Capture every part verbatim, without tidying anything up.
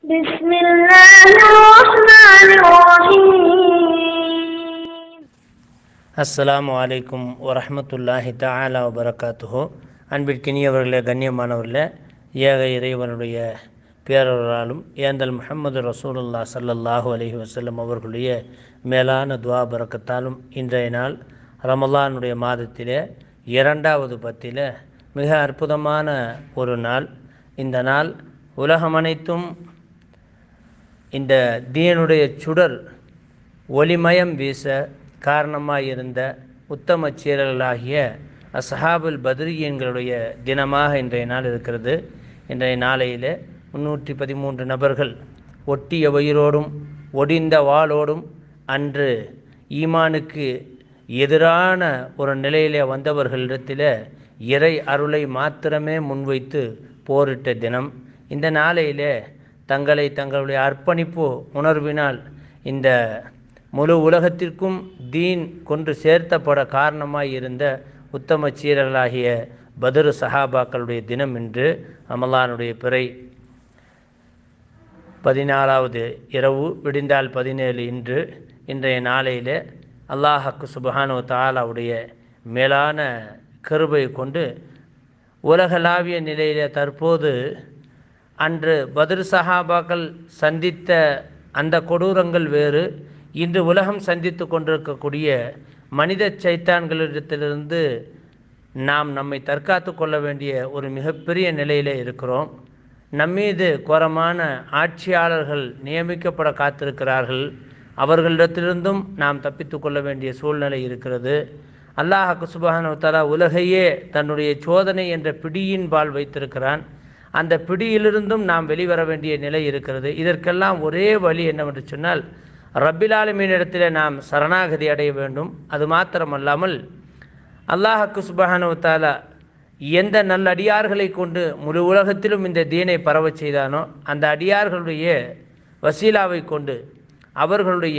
بسم الله الرحمن الرحيم. அஸ்ஸலாமு அலைக்கும் வரஹ்மத்துல்லாஹி தஆலா வபரகாத்துஹு. அன்பிற்கினியவர்களே, கண்ணியமானவர்களே, ஏக இறைவனுடைய பேரொருளாலும் ஏந்தல் முஹம்மது ரசூலுல்லாஹ் ஸல்லல்லாஹு அலைஹி வஸல்லம் அவர்களுடைய மேலான துஆ பரக்கத்தாலும் இன்றைய நாள் ரமலானுடைய மாதத்திலே இரண்டாவது பத்திலே மிக அற்புதமான ஒரு நாள். இந்த நாள் உலகம் அனைத்தும் இந்த தீனுடைய சுடர் ஒளிமயம் வீச காரணமாக இருந்த உத்தம சீரர்களாகிய அஸ்ஹாபுல் பத்ரியன்களுடைய தினமாக இன்றைய நாள் இருக்கிறது. இன்றைய நாளையில் முன்னூற்றி பதிமூன்று நபர்கள் ஒட்டிய வயிறோடும் ஒடிந்த வாளோடும் அன்று ஈமானுக்கு எதிரான ஒரு நிலையிலே வந்தவர்களிடத்தில் இறை அருளை மாத்திரமே முன்வைத்து போரிட்ட தினம். இந்த நாளையிலே தங்களை தங்களுடைய அர்ப்பணிப்பு உணர்வினால் இந்த முழு உலகத்திற்கும் தீன் கொண்டு சேர்த்தப்பட காரணமாய் இருந்த உத்தம சீரர்களாகிய பத்ரு சஹாபாக்களுடைய தினம் என்று ரமலானுடைய பிறை பதினாலாவது இரவு விடிந்தால் பதினேழு இன்று இன்றைய நாளையில் அல்லாஹ்க்கு சுப்ஹானஹு வ தஆலாவுடைய மேலான கிருபை கொண்டு உலகளாவிய நிலையிலே தற்போது அன்று பத்ரு சஹாபாக்கள் சந்தித்த அந்த கொடூரங்கள் வேறு, இன்று உலகம் சந்தித்து கொண்டிருக்கக்கூடிய மனித சைத்தான்களிடத்திலிருந்து நாம் நம்மை தற்காத்து கொள்ள வேண்டிய ஒரு மிகப்பெரிய நிலையில் இருக்கிறோம். நம்மீது கோரமான ஆட்சியாளர்கள் நியமிக்கப்பட காத்திருக்கிறார்கள். அவர்களிடத்திலிருந்தும் நாம் தப்பித்து கொள்ள வேண்டிய சூழ்நிலை இருக்கிறது. அல்லாஹ்க்கு சுப்ஹானஹு வ தஆலா உலகையே தன்னுடைய சோதனை என்ற பிடியின் பால் வைத்திருக்கிறான். அந்த பிடியிலிருந்தும் நாம் வெளிவர வேண்டிய நிலை இருக்கிறது. இதற்கெல்லாம் ஒரே வழி என்னவென்று சொன்னால், ரப்பில் ஆலமீனிடத்தில் நாம் சரணாகதி அடைய வேண்டும். அது மாத்திரமல்லாமல் அல்லாஹ்க்கு சுப்ஹானஹு வ தஆலா எந்த நல்ல அடியார்களை கொண்டு முழு உலகத்திலும் இந்த தீனை பரவச் செய்தானோ அந்த அடியார்களுடைய வசீலாவை கொண்டு அவர்களுடைய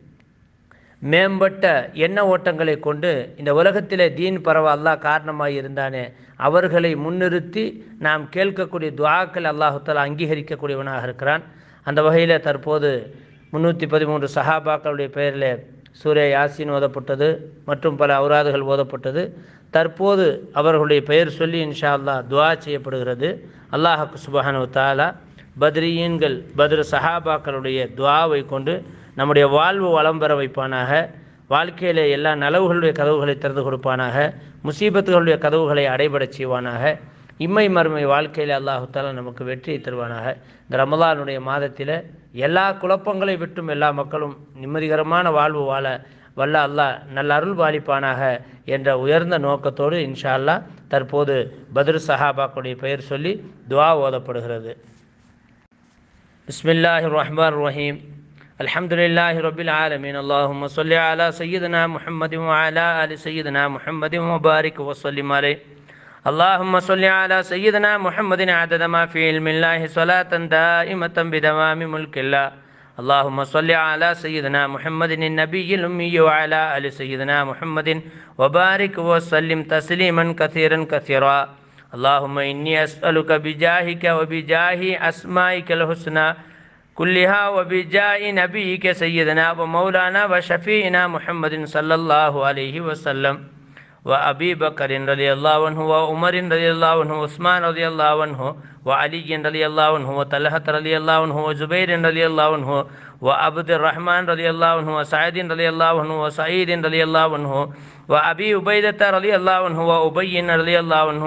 மேம்பட்ட எண்ண ஓட்டங்களை கொண்டு இந்த உலகத்திலே தீன் பரவ அல்லாஹ் காரணமாக இருந்தானே அவர்களை முன்னிறுத்தி நாம் கேட்கக்கூடிய துஆக்கள் அல்லாஹ் தஆலா அங்கீகரிக்கக்கூடியவனாக இருக்கிறான். அந்த வகையில் தற்போது முன்னூற்றி பதிமூன்று சஹாபாக்களுடைய பெயரில் சூரா யாசீன் ஓதப்பட்டது மற்றும் பல அவுராதுகள் ஓதப்பட்டது. தற்போது அவர்களுடைய பெயர் சொல்லி இன்ஷா அல்லாஹ் துஆ செய்யப்படுகிறது. அல்லாஹ்க்கு சுப்ஹானஹு வ தஆலா பத்ரியீன்கள் பத்ரு சஹாபாக்களுடைய துஆவை கொண்டு நம்முடைய வாழ்வு வளம் பெற வைப்பானாக. வாழ்க்கையில் எல்லா நலவுகளுடைய கதவுகளை திறந்து கொடுப்பானாக. முசீபத்துகளுடைய கதவுகளை அடைபடச் செய்வானாக. இம்மை மறுமை வாழ்க்கையில் அல்லாஹ் தஆலா நமக்கு வெற்றியை தருவானாக. இந்த ரமலானுடைய மாதத்தில் எல்லா குழப்பங்களை விட்டும் எல்லா மக்களும் நிம்மதிகரமான வாழ்வு வாழ வல்ல அல்லாஹ் நல்ல அருள் பாலிப்பானாக என்ற உயர்ந்த நோக்கத்தோடு இன்ஷா அல்லாஹ் தற்போது பத்ரு சஹாபாக்களுடைய பெயர் சொல்லி துஆ ஓதப்படுகிறது. பிஸ்மில்லாஹிர் ரஹ்மானிர் ரஹீம். அல்ஹம்துலில்லாஹி ரப்பில் ஆலமீன். அல்லாஹும்ம ஸல்லி அலா சய்யிதினா முஹம்மதின் வ அலா ஆலி சய்யிதினா முஹம்மதின் வ பாரிக் வ ஸல்லிம் அலைஹி. اللهم صل على سيدنا محمد عدد ما في علم الله صلاة دائمة بدوام ملك الله. اللهم صل على سيدنا محمد النبي الأمي وعلى آل سيدنا محمد وبارك وسلم تسليما كثيرا كثيرا. اللهم إني أسألك بجاهك وبجاه أسمائك الحسنى كلها وبجاه نبيك سيدنا ومولانا وشفيعنا محمد صلى الله عليه وسلم وأبي بكر رضي الله عنه وعمر رضي الله عنه وعثمان رضي الله عنه وعلي رضي الله عنه وطلحة رضي الله عنه وزبير رضي الله عنه وعبد الرحمن رضي الله عنه وسعيد رضي الله عنه وسعيد رضي الله عنه وأبي عبيدة رضي الله عنه وأبي رضي الله عنه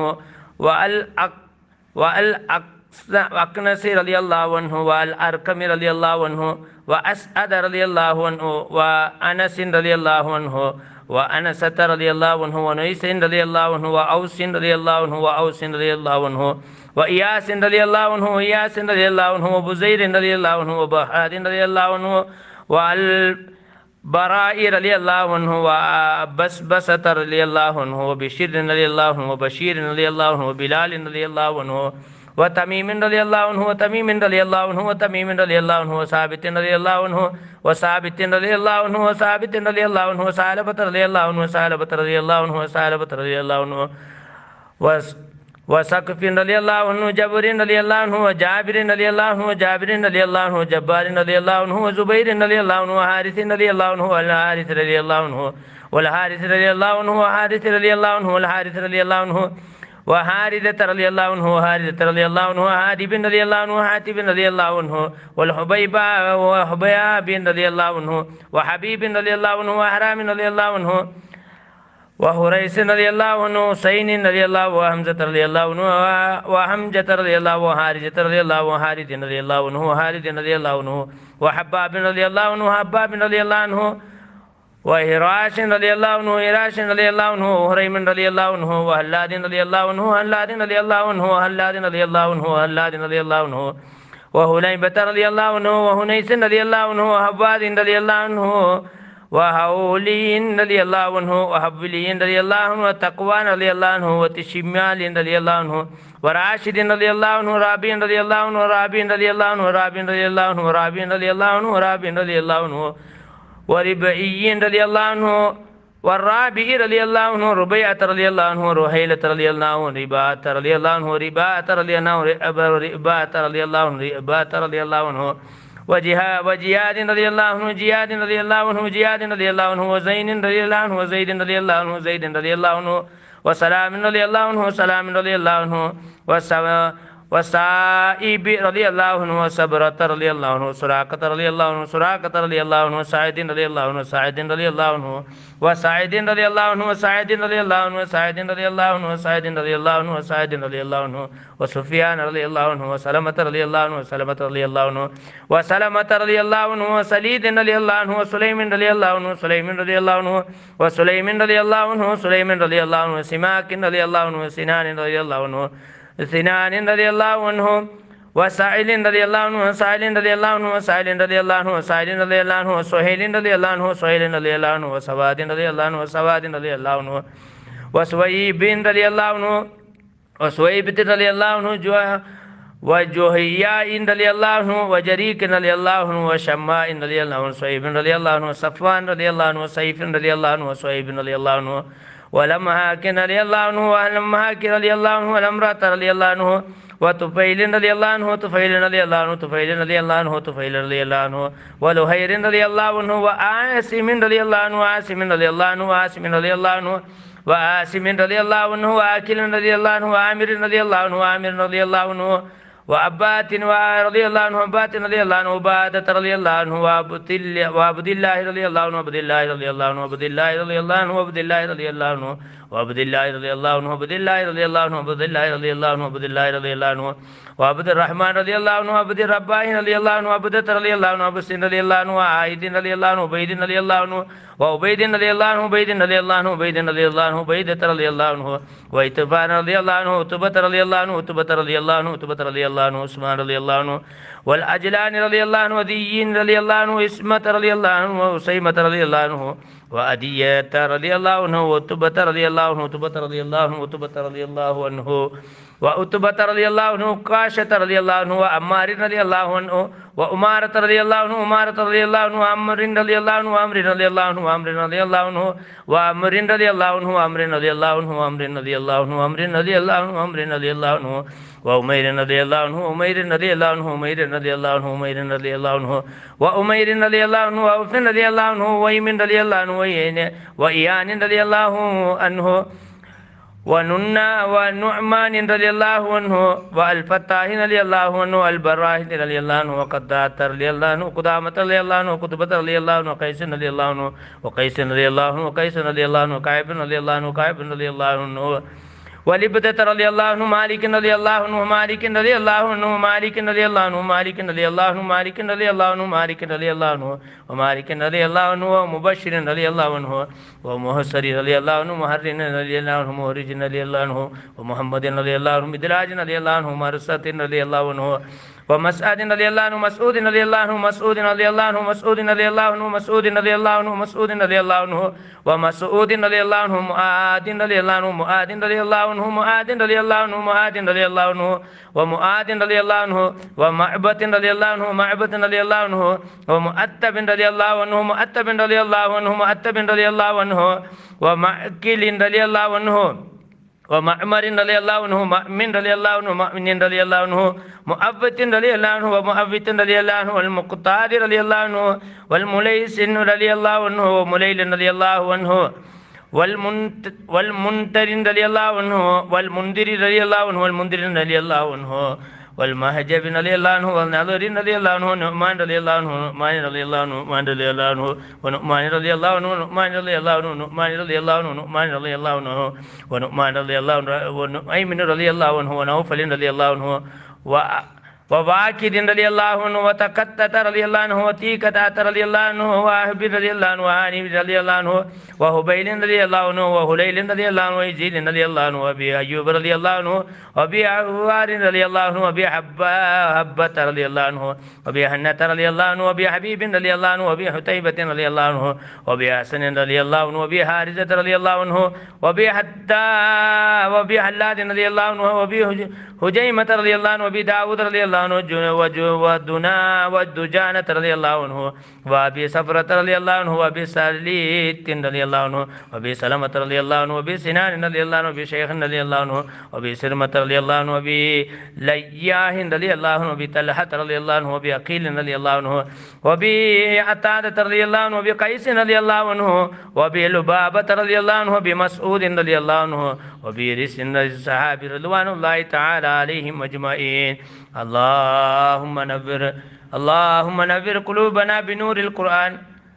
والأقنس رضي الله عنه والأرقم رضي الله عنه وأسعد رضي الله عنه وأنس رضي الله عنه وأنسة رضي الله عنه ونيس رضي الله عنه وأوس رضي الله عنه وأوس رضي الله عنه وإياس رضي الله عنه وإياس رضي الله عنه وبزير رضي الله عنه وبهاد رضي الله عنه والبراء رضي الله عنه وبسبسة رضي الله عنه وبشير رضي الله عنه وبشير رضي الله عنه وبلال رضي الله عنه وتميم رضي الله عنه وتميم رضي الله عنه وتميم رضي الله عنه وثابت رضي الله عنه وثابت رضي الله عنه وثابت رضي الله عنه وثعلبة رضي الله عنه وثعلبة رضي الله عنه وثعلبة رضي الله عنه وسقف رضي الله عنه جبر رضي الله عنه وجابر رضي الله عنه وجابر رضي الله عنه جبار رضي الله عنه وزبير رضي الله عنه وحارث رضي الله عنه والحارث رضي الله عنه والحارث رضي الله عنه وحارث رضي الله عنه والحارث رضي الله عنه وحارثة رضي الله عنه وحارثة رضي الله عنه وحاتب رضي الله عنه وحاتب رضي الله عنه والحبيب وحبيب رضي الله عنه وحبيب رضي الله عنه وحرام رضي الله عنه وهريس رضي الله عنه وسين رضي الله وحمزة رضي الله عنه وحمزة رضي الله وحارثة رضي الله وحارث رضي الله عنه وحارث رضي الله عنه وحباب رضي الله عنه وحباب رضي الله عنه وهراش رضي الله عنه وهراش رضي الله عنه وهريم رضي الله عنه وهلاد رضي الله عنه وهلاد رضي الله عنه وهلاد رضي الله عنه وهلاد رضي الله عنه وهليبة رضي الله عنه وهنيس رضي الله عنه وهباد رضي الله عنه وحولي رضي الله عنه وحبلي رضي الله عنه وتقوان رضي الله عنه وتشمال رضي الله عنه وراشد رضي الله عنه ورابين رضي الله عنه ورابين رضي الله عنه ورابين رضي الله عنه ورابين رضي الله عنه ورابين رضي الله عنه وربعي رضي الله عنه والرابع رضي الله عنه ربيعة رضي الله عنه رهيلة رضي الله عنه رباعة رضي الله عنه رباعة رضي الله عنه رباعة رضي الله عنه رباعة رضي الله عنه وجهاد وجهاد رضي الله عنه جهاد رضي الله عنه جهاد رضي الله عنه وزين رضي الله عنه وزيد رضي الله عنه زيد رضي الله عنه وسلام رضي الله عنه وسلام رضي الله عنه وسائب رضي الله عنه وصبرة رضي الله عنه سراقة رضي الله عنه سراقة رضي الله عنه سعيد رضي الله عنه سعيد رضي الله عنه وسعيد رضي الله عنه وسعيد رضي الله عنه وسعيد رضي الله عنه وسعيد رضي الله عنه وسعيد رضي الله عنه وسفيان رضي الله عنه وسلمة رضي الله عنه وسلمة رضي الله عنه وسلمة رضي الله عنه وسليد رضي الله عنه وسليم رضي الله عنه وسليم رضي الله عنه وسليم رضي الله عنه وسليم رضي الله عنه وسماك رضي الله عنه وسنان رضي الله عنه سنان رضي الله عنه وسائل رضي الله عنه وسائل رضي الله عنه وسائل رضي الله عنه وسائل رضي الله عنه وسهيل رضي الله عنه وسهيل رضي الله عنه وسواد رضي الله عنه وسواد رضي الله عنه وسويب رضي الله عنه وسويب رضي الله عنه وجوهياء رضي الله عنه وجريك رضي الله عنه وشماء رضي الله عنه وسويب رضي الله عنه وصفوان رضي الله عنه وسيف رضي الله عنه وسويب رضي الله عنه ولمهاك رضي الله عنه ولمهاك رضي الله عنه ولمرات رضي الله عنه وطفيل رضي الله عنه طفيل رضي الله عنه طفيل رضي الله عنه طفيل رضي الله عنه ولهير رضي الله عنه وعاصم رضي الله عنه وعاصم رضي الله عنه وعاصم رضي الله عنه وعاصم رضي الله عنه وآكل رضي الله عنه وعامر رضي الله عنه وعامر رضي الله عنه وأبات رضي الله عنه وأبات رضي الله عنه وبادة رضي الله عنه وعبد الله رضي الله عنه وعبد الله رضي الله عنه وعبد الله رضي الله عنه وعبد الله رضي الله عنه وعبد الله رضي الله عنه وعبد الله رضي الله عنه وعبد الله رضي الله عنه وعبد الله رضي الله عنه وعبد الرحمن رضي الله عنه وعبد الرباح رضي الله عنه وعبدة رضي الله عنه وعبد رضي الله عنه وعايد رضي الله عنه وبيد رضي الله عنه وعبيد رضي الله عنه وبيد رضي الله عنه وبيد رضي الله عنه وبيدة رضي الله عنه وإتبان رضي الله عنه وتبة رضي الله عنه وتبة رضي الله عنه وتبة رضي الله عنه عثمان رضي الله عنه والأجلان رضي الله عنه وديين رضي الله عنه وإسمة رضي الله عنه وسيمة رضي الله عنه وأدية رضي الله عنه وتبة رضي الله عنه وتبة رضي الله عنه وتبة رضي الله عنه وأتبة رضي الله عنه وقاشة رضي الله عنه وأمار رضي الله عنه وأمارة رضي الله عنه وأمارة رضي الله عنه وأمر رضي الله عنه وأمر رضي الله عنه وأمر رضي الله عنه وأمر رضي الله عنه وأمر رضي الله عنه وأمر رضي الله عنه وأمر رضي الله عنه وأمر رضي الله عنه وأمير رضي الله عنه وأمير رضي الله عنه وأمير رضي الله عنه وأمير رضي الله عنه وأمير رضي الله عنه وأوف رضي الله عنه وإيمن رضي الله عنه وإيان رضي الله عنه وننا ونعمان رضي الله عنه والفتاح رضي الله عنه والبراء رضي الله عنه وقدات رضي الله عنه وقدامة رضي الله عنه وقطبة رضي الله عنه وقيس رضي الله عنه وقيس رضي الله عنه وقيس رضي الله عنه وكعب رضي الله عنه وكعب رضي الله عنه ولبدة رضي الله عنه مالك رضي الله عنه مالك رضي الله عنه مالك رضي الله عنه مالك رضي الله عنه مالك رضي الله عنه مالك رضي الله عنه ومالك رضي الله عنه ومبشر رضي الله عنه ومحسر رضي الله عنه محرر رضي الله عنه مهرج رضي الله عنه ومحمد رضي الله عنه مدراج رضي الله عنه مرسات رضي الله عنه ومسعود رضي الله عنه مسعود رضي الله عنه مسعود رضي الله عنه مسعود رضي الله عنه مسعود رضي الله عنه مسعود رضي الله عنه ومسعود رضي الله عنه معاذ رضي الله عنه معاذ رضي الله عنه معاذ رضي الله عنه معاذ رضي الله عنه ومعاذ رضي الله عنه ومعبد رضي الله عنه معبد رضي الله عنه ومؤتب رضي الله عنه مؤتب رضي الله عنه مؤتب رضي الله عنه ومعكل رضي الله عنه ومعمر رضي الله عنه مؤمن رضي الله عنه مؤمن رضي الله عنه مؤبت رضي الله عنه ومؤبت رضي الله عنه والمقتاد رضي الله عنه والمليس رضي الله عنه ومليل رضي الله عنه والمنتر رضي الله عنه والمنذر رضي الله عنه والمنذر رضي الله عنه والمهجب رضي الله عنه والناظر رضي الله عنه ونعمان رضي الله عنه نعمان رضي الله عنه نعمان رضي الله عنه ونعمان رضي الله عنه نعمان رضي الله عنه نعمان رضي الله عنه نعمان رضي الله عنه ونعمان رضي الله عنه ونعيم رضي الله عنه ونوفل رضي الله عنه وواكد رضي الله عنه وتكتت رضي الله عنه وتيكتات رضي الله عنه وأهب رضي الله عنه وهاني رضي الله عنه وهبيل رضي الله عنه وهليل رضي الله عنه ويزيد رضي الله عنه وأبي أيوب رضي الله عنه وأبي عوار رضي الله عنه وأبي حبة رضي الله عنه وأبي حنة رضي الله عنه وأبي حبيب رضي الله عنه وأبي حتيبة رضي الله عنه وأبي حسن رضي الله عنه وأبي حارثة رضي الله عنه وأبي حتى وأبي حلاد رضي الله عنه وأبي هجيمة رضي الله عنه وأبي داود رضي الله عنه ودنا ودجانة رضي الله عنه وأبي صفرة رضي الله عنه وأبي سليت رضي الله عنه وأبي سلمة رضي الله عنه وأبي سنان رضي الله عنه وأبي شيخ رضي الله عنه وأبي سرمة رضي الله عنه وأبي لياه رضي الله عنه وأبي طلحة رضي الله عنه وأبي عقيل رضي الله عنه وأبي عتادة رضي الله عنه وأبي قيس رضي الله عنه وأبي لبابة رضي الله عنه وأبي مسعود رضي الله عنه وأبي رس الصحابة رضوان الله تعالى عليهم أجمعين. اللهم نور اللهم نور قلوبنا بنور القرآن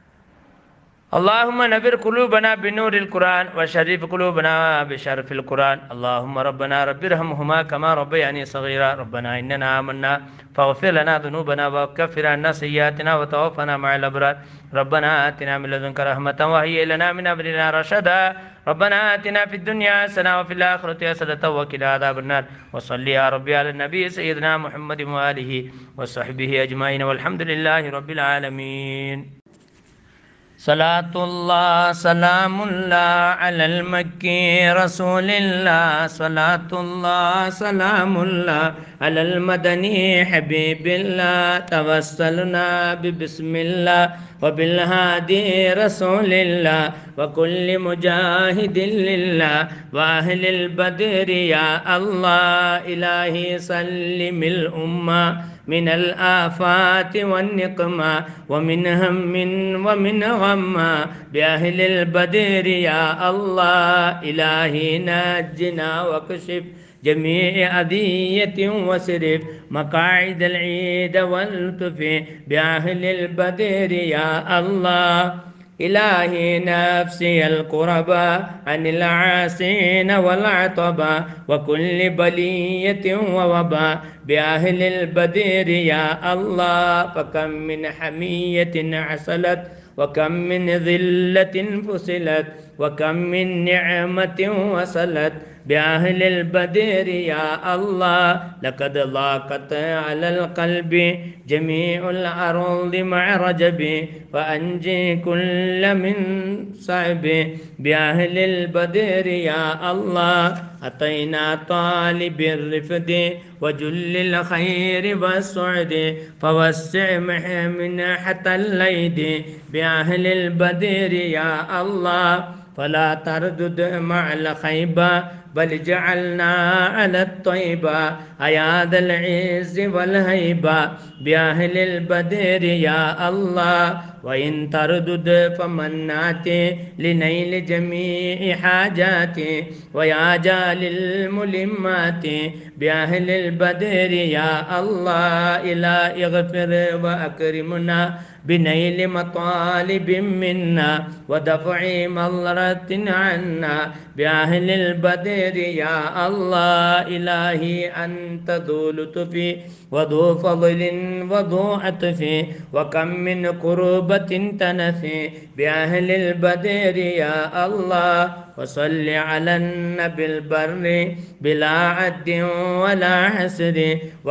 اللهم نور قلوبنا بنور القرآن وشرف قلوبنا بشرف القرآن. اللهم ربنا رب ارحمهما كما ربياني صغيرا. ربنا إننا آمنا فاغفر لنا ذنوبنا وكفر عنا سيئاتنا وتوفنا مع الأبرار. ربنا آتنا من لدنك رحمة وهيئ لنا من أمرنا رشدا. ربنا آتنا في الدنيا حسنة وفي الآخرة حسنة وقنا عذاب النار. وصل يا ربي على النبي سيدنا محمد وآله وصحبه أجمعين والحمد لله رب العالمين. صلاة الله سلام الله على المكي رسول الله. صلاة الله سلام الله على المدني حبيب الله. توسلنا ببسم الله وبالهادي رسول الله وكل مجاهد لله وأهل البدر يا الله. إلهي سلم الأمة من الآفات والنقمة ومن هم ومن غم بأهل البدر يا الله. إلهي نجنا واكشف جميع أذية وسرف مقاعد العيد والتف بأهل البدر يا الله. إلهي نفسي القربى عن العاسين والعطبى وكل بلية ووباء بأهل البدر يا الله. فكم من حمية عسلت وكم من ذلة فسلت وكم من نعمة وصلت بأهل البدر يا الله. لقد ضاقت على القلب جميع الأرض مع رجب فأنجي كل من صعب بأهل البدر يا الله. أتينا طالب الرفد وجل الخير والسعد فوسع منحة الليد بأهل البدر يا الله. فلا تردد مع الخيبة بل جعلنا على الطيبة أياد العز والهيبة بأهل البدر يا الله. وإن تردد فمناتي لنيل جميع حاجاتي ويا جال الملمات بأهل البدر يا الله. إلى اغفر وأكرمنا بنيل مطالب منا ودفع مضرة عنا بأهل البدر يا الله. إلهي أنت ذو لطف وذو فضل وذو عطف وكم من قربة تنفي بأهل البدر يا الله. وصل على النبي البر بلا عد ولا حسر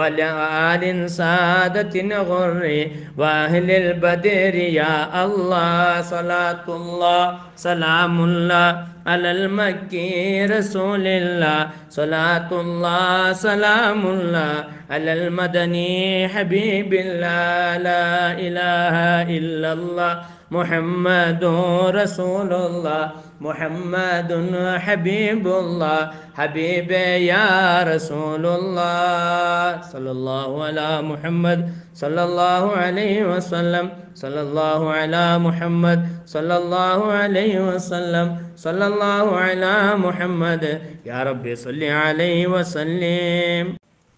ولآل سادة غر وأهل البدر يا الله. صلاة الله سلام الله على المكي رسول الله. صلاة الله سلام الله على المدني حبيب الله. لا إله إلا الله முஹம்மதுர் ரசூலுல்லாஹ் முஹம்மதுன் ஹபீபுல்லாஹ் ஹபீபே யா ரசூலுல்லாஹ் ஸல்லல்லாஹு அலா முஹம்மத் ஸல்லல்லாஹு அலைஹி வஸல்லம் ஸல்லல்லாஹு அலா முஹம்மத் ஸல்லல்லாஹு அலைஹி வஸல்லம் ஸல்லல்லாஹு அலா முஹம்மத் யா ரப்பி ஸல்லி அலைஹி வஸல்லிம்.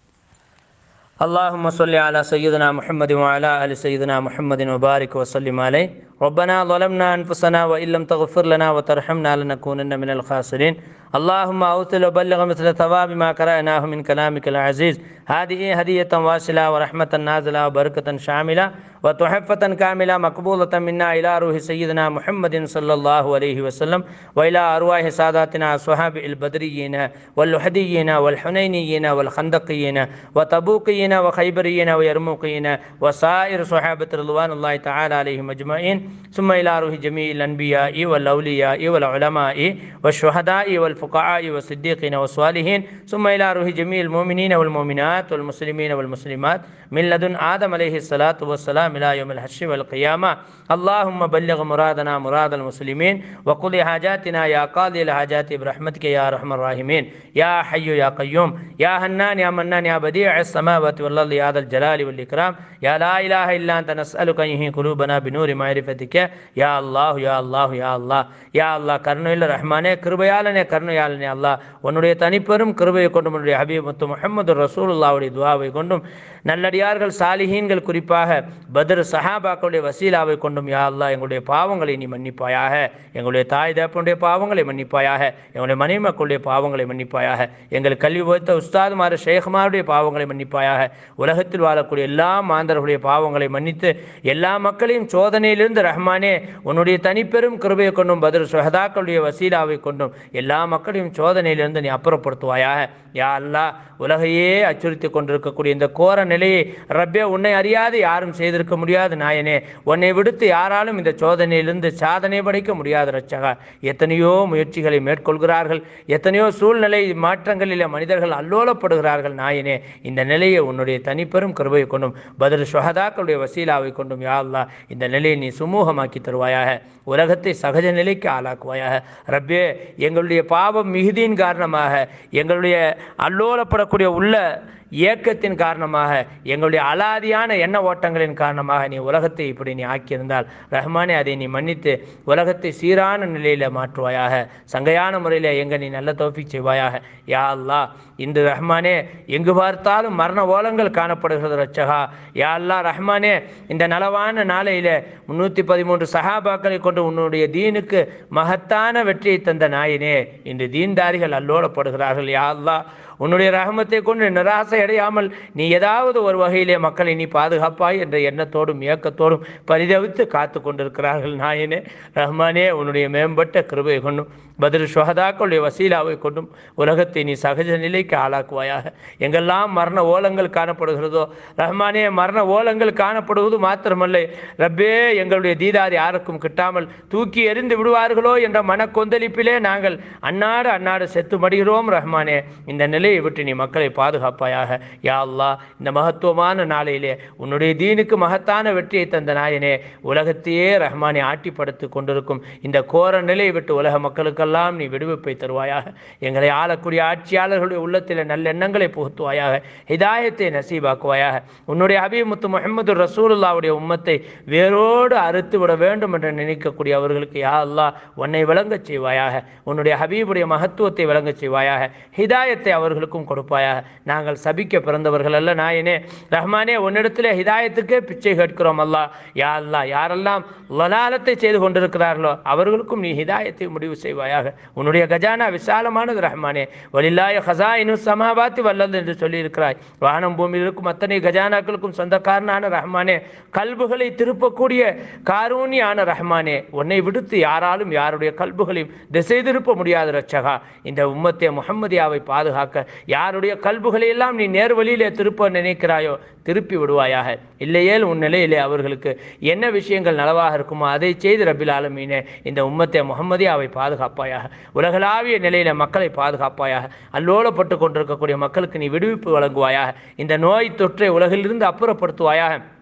اللهم صل على سيدنا محمد وعلى آل سيدنا محمد وبارك وسلم عليه. ربنا ظلمنا أنفسنا وإن لم تغفر لنا وترحمنا لنكونن من الخاسرين. اللهم أوصل وبلغ مثل ثواب ما قرأناه من كلامك العزيز. هذه هدية واصلة ورحمة نازلة وبركة شاملة وتحفة كاملة مقبولة منا إلى روح سيدنا محمد صلى الله عليه وسلم وإلى أرواح ساداتنا الصحاب البدريين واللحديين والحنينيين والخندقيين وتبوقيين وخيبريين ويرموقيين وسائر صحابة رضوان الله تعالى عليهم أجمعين، ثم إلى روح جميع الأنبياء والأولياء والعلماء والشهداء والفقهاء والصديقين والصالحين، ثم إلى روح جميع المؤمنين والمؤمنات والمسلمين والمسلمات من لدن آدم عليه الصلاة والسلام إلى يوم الحشر والقيامة. اللهم بلغ مرادنا مراد المسلمين وقضي حاجاتنا يا قاضي الحاجات برحمتك يا أرحم الراحمين يا حي يا قيوم يا حنان يا منان يا بديع السماوات والأرض يا ذا الجلال والإكرام يا لا إله إلا أنت نسألك أن يحيي قلوبنا بنور معرفتك يا الله يا الله يا الله يا الله. கருணையுள்ள ரஹ்மானே, கிருபையாளனே, கருணையாளனே அல்லாஹ், உன்னுடைய தனிப்பெரும் கிருபையை கொண்டும் உன்னுடைய ஹபீப் முத்து முஹம்மது ரசூலுல்லாஹ்வுடைய துஆவை கொண்டும் நல்லடியார்கள் சாலிஹீன்கள் குறிப்பாக பத்ர் சஹாபாக்களுடைய வசீலாவை கொண்டும் யா அல்லாஹ் எங்களுடைய பாவங்களை நீ மன்னிப்பாயாக, எங்களுடைய தாய் தகப்பனுடைய பாவங்களை மன்னிப்பாயாக, எங்களுடைய மனைவி மக்களுடைய பாவங்களை மன்னிப்பாயாக, எங்கள் கல்வி போய்த்த உஸ்தாதுமார் ஷேഖ்மாருடைய பாவங்களை மன்னிப்பாயாக, உலகத்தில் வாழக்கூடிய எல்லா மாந்தர்களுடைய பாவங்களை மன்னித்து எல்லா மக்களையும் சோதனையிலிருந்து ரஹ்மானே உன்னுடைய தனிப்பெரும் கிருபையை கொண்டும் பத்ர் சுஹதாக்களுடைய வசீலாவை கொண்டும் எல்லா மக்களையும் சோதனையிலிருந்து நீ அப்புறப்படுத்துவாயாக. யா அல்லாஹ், உலகையே அச்சுறுத்தி கொண்டிருக்கக்கூடிய இந்த கோர நிலையை ரப்பே உன்னை அறியாது யாரும் செய்திருக்க முடியாது நாயனே, உன்னை விடுத்து யாராலும் இந்த சோதனையிலிருந்து சாதனை படைக்க முடியாத ரட்சகா. எத்தனையோ முயற்சிகளை மேற்கொள்கிறார்கள், எத்தனையோ சூழ்நிலை மாற்றங்களில் மனிதர்கள் அல்லோலப்படுகிறார்கள் நாயனே. இந்த நிலையை உன்னுடைய தனிப்பெரும் கிருபையை கொண்டும் பத்ர் சுஹதாக்களுடைய வசீலாவை கொண்டும் யா அல்லாஹ் இந்த நிலையை நீ சுமூகமாக்கி தருவாயாக, உலகத்தை சகஜ நிலைக்கு ஆளாக்குவாயாக. ரப்பே, எங்களுடைய பாவம் மிகுதியின் காரணமாக, எங்களுடைய அல்லோலப்படக்கூடிய உள்ள இயக்கத்தின் காரணமாக, எங்களுடைய அலாதியான எண்ண ஓட்டங்களின் காரணமாக நீ உலகத்தை இப்படி நீ ஆக்கியிருந்தால் ரஹ்மானே அதை நீ மன்னித்து உலகத்தை சீரான நிலையில் மாற்றுவாயாக, சங்கையான முறையில் எங்க நீ நல்ல தௌஃபீக் செய்வாயாக. யா அல்லாஹ், இன்று ரஹ்மானே எங்கு பார்த்தாலும் மரண ஓலங்கள் காணப்படுகிறது ரட்சகா. யா அல்லாஹ் ரஹ்மானே, இந்த நலவான நாளையில் முன்னூற்றி பதிமூன்று சஹாபாக்களை கொண்டு உன்னுடைய தீனுக்கு மகத்தான வெற்றியை தந்த நாயினே, இன்று தீன்தாரிகள் அல்லோலப்படுகிறார்கள். யா அல்லாஹ், உன்னுடைய ரஹமத்தை கொண்டு நிராசை அடையாமல் நீ ஏதாவது ஒரு வகையிலே மக்களை நீ பாதுகாப்பாய் என்ற எண்ணத்தோடும் இயக்கத்தோடும் பரிதவித்து காத்து கொண்டிருக்கிறார்கள் நாயனே. ரஹ்மானே, உன்னுடைய மேம்பட்ட கிருபை கொண்டும் பத்ர் சுஹதாக்களுடைய வசீலாவை கொண்டும் உலகத்தை நீ சகஜ நிலைக்கு ஆளாக்குவாயாக. எங்கெல்லாம் மரண ஓலங்கள் காணப்படுகிறதோ ரஹ்மானே, மரண ஓலங்கள் காணப்படுவது மாத்திரமல்ல ரப்பே, எங்களுடைய தீதார் யாருக்கும் கிட்டாமல் தூக்கி எறிந்து விடுவார்களோ என்ற மனக்கொந்தளிப்பிலே நாங்கள் அன்னாடு அன்னாடு செத்து மடிகிறோம். ரஹ்மானே, இந்த நிலையை விட்டு நீ மக்களை பாதுகாப்பாயாக. யா அல்லாஹ், இந்த மகத்துவமான நாளையிலே உன்னுடைய தீனுக்கு மகத்தான வெற்றியை தந்த நாயனே, உலகத்தையே ரஹ்மானே ஆட்டிப்படுத்தி கொண்டிருக்கும் இந்த கோர நிலையை விட்டு உலக மக்களுக்கெல்லாம் நீ விடுவிப்பை தருவாயாக. எங்களை ஆளக்கூடிய ஆட்சியாளர்களுடைய உள்ளத்தில் நல்ல எண்ணங்களை புகுத்துவாயாக, ஹிதாயத்தை நசீபாக்குவாயாக. உன்னுடைய ஹபீப் முத்து முஹம்மது ரசூலுல்லாஹ்வுடைய உம்மத்தை வேரோடு அறுத்து விட வேண்டும் என்று நினைக்கக்கூடிய அவர்களுக்கு யா அல்லாஹ் உன்னை விளங்கச் செய்வாயாக, உன்னுடைய ஹபீபுடைய மகத்துவத்தை விளங்கச் செய்வாயாக, ஹிதாயத்தை அவர்களுக்கும் கொடுப்பாயாக. நாங்கள் சபிக்க பிறந்தவர்கள் அல்ல நாயனே. ரஹ்மானே, உன்னிடத்திலே ஹிதாயத்துக்கே பிச்சை கேட்கிறோம் அல்லாஹ். யா அல்லாஹ், யாரெல்லாம் லலாலத்தை செய்து கொண்டிருக்கிறார்களோ அவர்களுக்கும் நீ ஹிதாயத்தை முடிவு செய்வாயாக. உன்னுடைய கஜானா விசாலமானது ரஹ்மானே. வலில்லாஹி ஹஸாயினு ஸமாவாத்தி வல் அர்தி என்று சொல்லியிருக்கிறாய். வானம் பூமியில் இருக்கும் அத்தனை கஜானாக்களுக்கும் சொந்தக்காரனான ரஹ்மானே, கல்புகளை திருப்பக்கூடிய காரூணியான ரஹ்மானே, உன்னை விடுத்து யாராலும் யாருடைய கல்புகளையும் திசை திருப்ப முடியாத ரட்சகா. இந்த உம்மத்தே முஹம்மதியாவை பாதுகாக்க யாருடைய கல்புகளை எல்லாம் நீ நேர்வழியிலே திருப்ப நினைக்கிறாயோ திருப்பி விடுவாயாக. இல்லையேல் உன் நிலையிலே அவர்களுக்கு என்ன விஷயங்கள் நலவாக இருக்குமோ அதை செய்து ரப்பில் ஆலமீனே இந்த உம்மத்தே முஹம்மதியாவை பாதுகாப்பாயாக. உலகளாவிய நிலையில மக்களை பாதுகாப்பாயாக. அல்லோலப்பட்டு கொண்டிருக்கக்கூடிய மக்களுக்கு நீ விடுவிப்பு வழங்குவாயாக. இந்த நோய் தொற்றை உலகிலிருந்து அப்புறப்படுத்துவாயாக.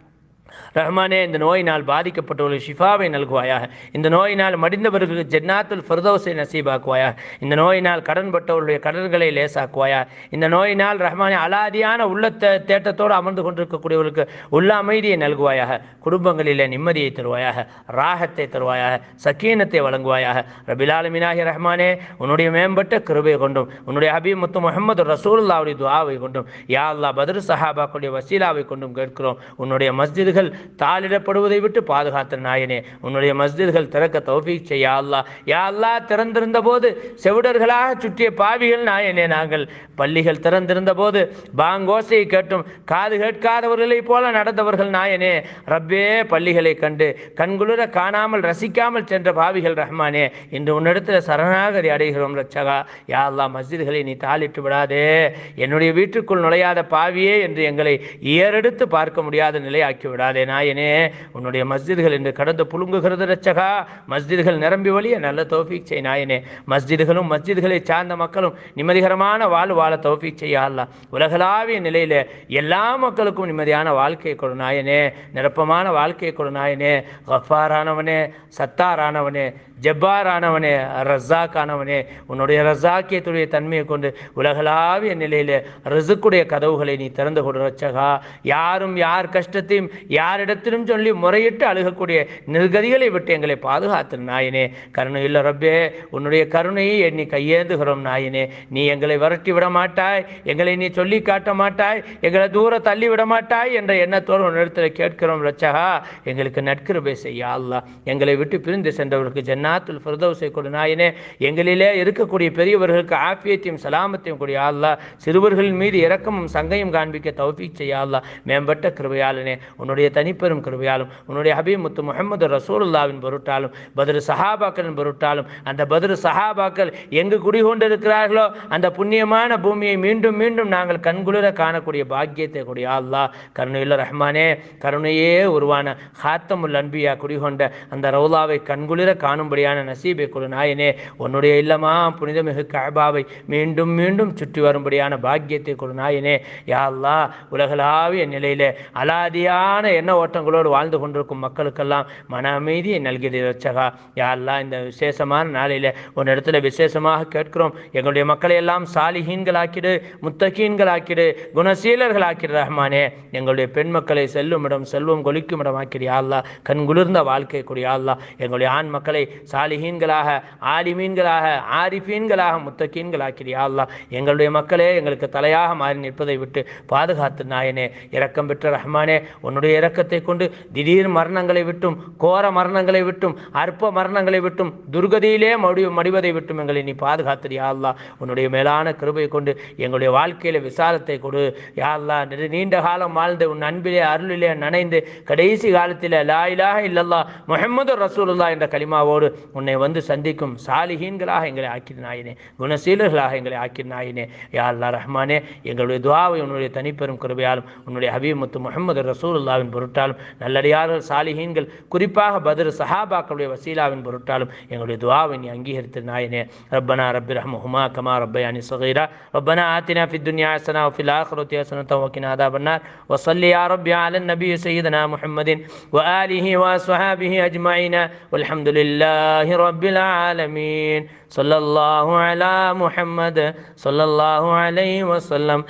ரஹ்மானே, இந்த நோயினால் பாதிக்கப்பட்டவர்களுக்கு ஷிஃபாவை நல்குவாயாக. இந்த நோயினால் மடிந்தவர்களுக்கு ஜன்னாத்துல் ஃபிர்தௌஸை நசீபாக்குவாயாக. இந்த நோயினால் கடன்பட்டவர்களுடைய கடல்களை லேசாக்குவாயாக. இந்த நோயினால் ரஹ்மானே அலாதியான உள்ள தேட்டத்தோடு அமர்ந்து கொண்டிருக்கக்கூடியவர்களுக்கு உள்ள அமைதியை நல்குவாயாக. குடும்பங்களிலே நிம்மதியை தருவாயாக, ராகத்தை தருவாயாக, சக்கீனத்தை வழங்குவாயாக. ரபில் ஆலமீனாகிய ரஹ்மானே, உன்னுடைய மேம்பட்ட கிருபை கொண்டும் உன்னுடைய ஹபீப் முத்து முஹம்மது ரசூலுல்லாஹ்வுடைய துஆவை கொண்டும் யா அல்லாஹ் பத்ர் சஹாபாக்களுடைய வசீலாவை கொண்டும் கேட்கிறோம். உன்னுடைய மஸ்ஜிதுகள் தாளிடப்படுவதை விட்டு பாதுகாத்த நாயனே, உன்னுடைய மஸ்ஜிதுகள் திறக்க தௌஃபீக் செய்ய அல்லாஹ். யா அல்லாஹ், திறந்திருந்த போது செவிடர்களாக சுற்றிய பாவிகள் நாயனே நாங்கள். பள்ளிகள் திறந்திருந்த போது பாங்கோசையை கேட்டும் காது கேட்காதவர்களைப் போல நடந்தவர்கள் நாயனே. ரப்பே, பள்ளிகளை கண்டு கண்குளிர காணாமல் ரசிக்காமல் சென்ற பாவிகள் ரஹ்மானே, இன்று உன்னிடத்தில் சரணாகதி அடைகிறோம் ரட்சகா. யா அல்லாஹ், மஸ்ஜிதுகளை நீ தாளிட்டு விடாதே. என்னுடைய வீட்டுக்குள் நுழையாத பாவியே என்று எங்களை ஏறெடுத்து பார்க்க முடியாத நிலையாக்கி விடாதே நாயனே. உன்னுடைய மஸ்ஜிதுகள் என்று கடந்து புழுங்குகிறது ரட்சகா. மஸ்ஜிதுகள் நிரம்பி வழிய நல்ல தௌஃபீக் செய் நாயனே. மஸ்ஜிதுகளும் மஸ்ஜிதுகளை சார்ந்த மக்களும் நிம்மதிகரமான வாழ் வாழ தௌஃபீக் செய்ய அல்லாஹ். உலகளாவிய நிலையில எல்லா மக்களுக்கும் நிம்மதியான வாழ்க்கையை கொடு நாயனே. நிரப்பமான வாழ்க்கையை கொடு நாயனே. கஃபாரானவனே, சத்தாரானவனே, ஜப்பாரானவனே, ரஸாக்கானவனே, உன்னுடைய ரஸாக்கியத்துடைய தன்மையை கொண்டு உலகளாவிய நிலையில ரிசுக்குடைய கதவுகளை நீ திறந்து கொடு ரட்சகா. யாரும் யார் கஷ்டத்தையும் யாரிடத்திலும் சொல்லி முறையிட்டு அழுகக்கூடிய நிர்கதிகளை விட்டு எங்களை பாதுகாத்து நாயனே. கருணை இல்லை ரப்பே, உன்னுடைய கருணையை எண்ணி கையேந்துகிறோம் நாயனே. நீ எங்களை விரட்டி விட மாட்டாய், எங்களை நீ சொல்லி காட்ட மாட்டாய், எங்களை தூர தள்ளி விட மாட்டாய் என்ற எண்ணத்தோடு ஒரு இடத்துல கேட்கிறோம் ரட்சகா. எங்களுக்கு நற்கிருபை செய்ய அல்லாஹ். எங்களை விட்டு பிரிந்து சென்றவர்களுக்கு ஜன்னாத்துல் ஃபிர்தௌஸை கொடு நாயனே. எங்களிலே இருக்கக்கூடிய பெரியவர்களுக்கு ஆஃபியத்தையும் சலாமத்தையும் கொடு அல்லாஹ். சிறுவர்களின் மீது இரக்கமும் சங்கையும் காண்பிக்க தௌஃபீக் செய்ய அல்லாஹ். மேம்பட்ட கிருபையாளனே, உன்னுடைய தனிப்பெரும் கிருபையாலும் உன்னுடைய ஹபீப் முத்து முஹம்மது ரசூலுல்லாஹ்வின் பொருட்டாலும் பத்ர் சஹாபாக்களின் பொருட்டாலும் அந்த பத்ர் சஹாபாக்கள் எங்கு குடிகொண்டிருக்கிறார்களோ அந்த புண்ணியமான பூமியை மீண்டும் மீண்டும் நாங்கள் கண்குளிர காணக்கூடிய பாக்கியத்தை கொடு அல்லாஹ். கருணையுள்ள ரஹ்மானே, கருணையே உருவான ஹாத்தமுல் அன்பியா குடிகொண்ட அந்த ரவுலாவை கண்குளிர காணும்படியான நசீபை கொடு நாயனே. உன்னுடைய இல்லமா புனிதமிகு கஅபாவை மீண்டும் மீண்டும் சுற்றி வரும்படியான பாக்கியத்தை கொடு நாயனே. யா அல்லாஹ், உலகளாவிய நிலையிலே அலாதியான எண்ண ஓட்டங்களோடு வாழ்ந்து கொண்டிருக்கும் மக்களுக்கெல்லாம் மன அமைதியை நல்கிற ரட்சகா. யா அல்லாஹ், இந்த விசேஷமான நாளில் ஒரு இடத்துல விசேஷமாக கேட்கிறோம். எங்களுடைய மக்களை எல்லாம் சாலிஹீன்களாக்கிடு, முத்தகீன்களாக்கிடு, குணசீலர்களாக்கிடு ரஹ்மானே. எங்களுடைய பெண் மக்களை செல்லும் இடம் செல்வம் கொலிக்கும் இடம் ஆக்கிடு யா அல்லாஹ். கண் குளிர்ந்த வாழ்க்கை கொடு யா அல்லாஹ். எங்களுடைய ஆண் மக்களை சாலிஹீன்களாக, ஆலிமீன்களாக, ஆரிஃபீன்களாக, முத்தகீன்களாக்கிடு யா அல்லாஹ். எங்களுடைய மக்களே எங்களுக்கு தலையாக மாறி நிற்பதை விட்டு பாதுகாத்து நாயனே. இரக்கம் பெற்ற ரஹ்மானே, உன்னுடைய இரக்கத்தை கொண்டு திடீர் மரணங்களை விட்டும், கோர மரணங்களை விட்டும், அற்ப மரணங்களை விட்டும், துர்கதியிலே மடி மடிவதை விட்டும் எங்களை நீ பாதுகாத்து யா அல்லாஹ். உன்னுடைய மேலான கிருபை கொண்டு எங்களுடைய வாழ்க்கையில விசாலத்தை கொடு யா அல்லாஹ். நீண்ட காலம் வாழ்ந்து உன் அன்பிலே அருளிலே நனைந்து கடைசி காலத்தில் லா இலாஹ இல்லல்லாஹ் முஹம்மது ரசூலுல்லாஹ் என்ற கலிமாவோடு உன்னை வந்து சந்திக்கும் சாலிஹீன்களாக எங்களை ஆக்கிடு நாயனே. குணசீலர்களாக எங்களை ஆக்கிடு நாயனே. யா அல்லாஹ் ரஹ்மானே, எங்களுடைய துஆவை உன்னுடைய தனிப்பெரும் கிருபையாலும் உன்னுடைய ஹபீப் முத்து முஹம்மது ரசூலுல்லாஹ்வின் பொருட்டாலும் நல்லடியார்கள் சாலிஹீன்கள் குறிப்பாக பத்ர் சஹாபாக்களுடைய வசீலாவின் பொருட்டாலும் எங்களுடைய துஆவை நீ அங்கீகரித்து நாயனே. ரப்பனா ரப்பி ரஹ்மஹுமா கமா ரப்பயானி ஸகீரா. ரப்பனா ஆத்தினா ஃபித் துன்யா ஹஸனா வ ஃபில் ஆখিরাতি ஹஸனத்தன் வ கினா அஸாபன்னார். வ ஸல்லி யா ரப்பி அலன் நபி சய்யிதனா முஹம்மதின் வ ஆலிஹி வ அஸ்ஹாபிஹி அஜ்மஈன். வல்ஹம்துலில்லாஹி ரப்பில் ஆலமீன். ஸல்லல்லாஹு அலா முஹம்மத் ஸல்லல்லாஹு அலைஹி வஸல்லம்.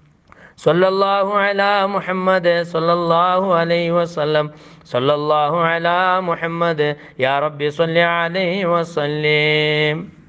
ஸல்லல்லாஹு அலா முஹம்மத் ஸல்லல்லாஹு அலைஹி வஸல்லம். ஸல்லல்லாஹு அலா முஹம்மத் யா ரப்பி ஸல்லி அலைஹி வஸல்லம்.